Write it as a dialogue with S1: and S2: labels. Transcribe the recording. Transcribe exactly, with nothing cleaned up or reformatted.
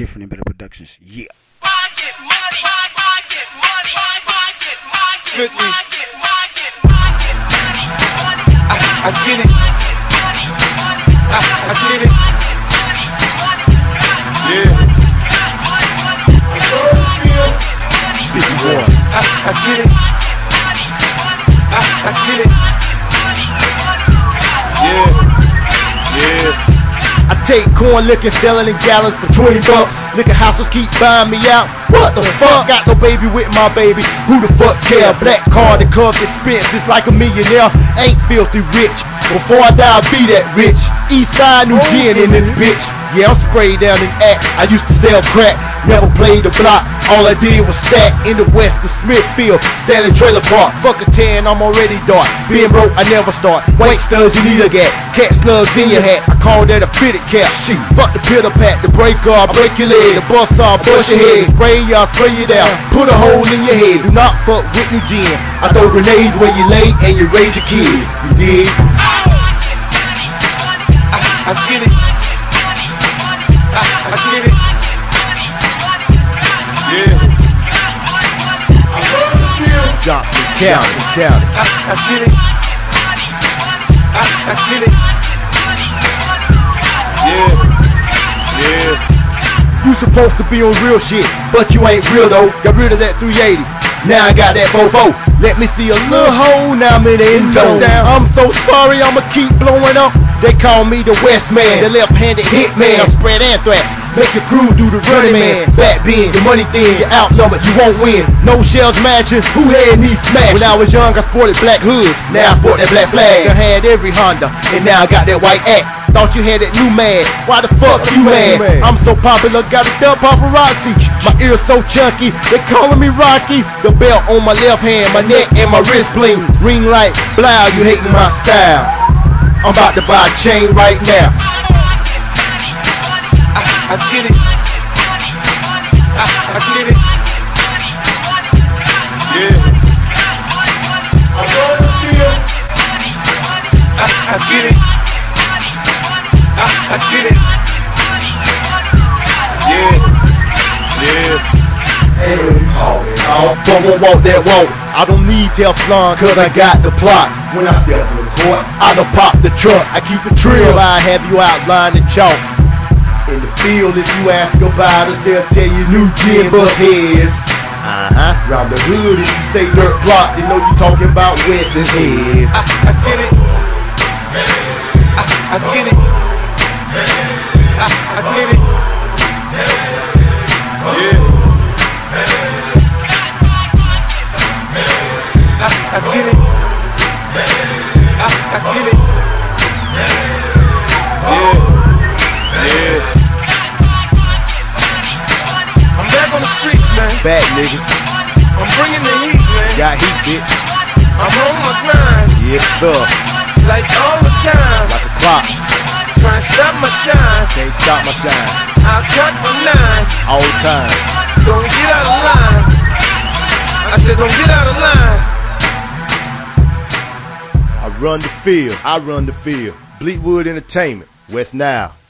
S1: Different and Better Productions. Yeah.
S2: fifty. I, I get it. I, I get it. Yeah.
S1: fifty-one.
S2: I, I get it. I, I get it. Yeah. Yeah.
S3: I take corn liquor, selling in gallons for twenty bucks. Liquor houses keep buying me out. What the fuck? Got no baby with my baby. Who the fuck care? Black card that comes expenses like a millionaire. Ain't filthy rich. Before I die, I'll be that rich. Eastside New Gin in this bitch. Yeah, I'm sprayed down in Axe. I used to sell crack, never played the block. All I did was stack in the west of Smithfield, Stanley Trailer Park. Fuck a ten, I'm already dark. Being broke, I never start. White studs, you need a gat. Cat slugs in your hat, I call that a fitted cap. Shit, fuck the pitter pat, the breaker, I break your leg. The bust off, bust your head. Spray y'all, spray it out. Put a hole in your head. Do not fuck with New Gin. I throw grenades where you lay and you raise your kids. You dig?
S2: I, I get it. I, I get it. Yeah.
S3: Johnson County, County.
S2: I, I get it. I, I get it. Yeah. Yeah.
S3: You supposed to be on real shit, but you ain't real though. Got rid of that three eighty. Now I got that four four. Let me see a little hole, now I'm in the end zone. I'm so sorry, I'ma keep blowing up. They call me the West Man, the left-handed hitman. I spread anthrax, make your crew do the running man. Back bend, your money thin, you're outnumbered, you won't win. No shells matching, who had me smashed? When I was young, I sported black hoods, now I sport that black flag. I had every Honda, and now I got that white act. Thought you had that new man, why the fuck you mad? I'm so popular, got a dub paparazzi. My ears so chunky, they calling me Rocky. The belt on my left hand, my neck and my wrist bling. Ring light, blow, you hating my style. I'm about to buy a chain right now.
S2: I, I get it. I, I get it. Yeah. I, I get it. I, I get it. Yeah. Yeah.
S3: Hey, oh, but won't walk that walk. I don't need Teflon, cause I got the plot. When I step in the court, I done pop the truck. I keep it trill, I have you outline the chalk. In the field, if you ask about us, they'll tell you New Gin bust heads. Uh-huh. Round the hood, if you say dirt block, they know you talking about West and head.
S2: I, I get it. I, I get it. I, I get it. Yeah. I, I get it. I, I get it. Yeah. Yeah. I'm back on the streets, man.
S3: Back, nigga.
S2: I'm bringing the heat, man.
S3: Got heat, bitch.
S2: I'm on my grind.
S3: Yes, sir.
S2: Like all the time.
S3: Like a clock.
S2: Trying to stop my shine.
S3: Can't stop my shine.
S2: I'll cut my nine.
S3: All the time.
S2: Don't get out of line. I said don't get out of line.
S3: I run the field. I run the field. Bleakwood Entertainment. West Nile.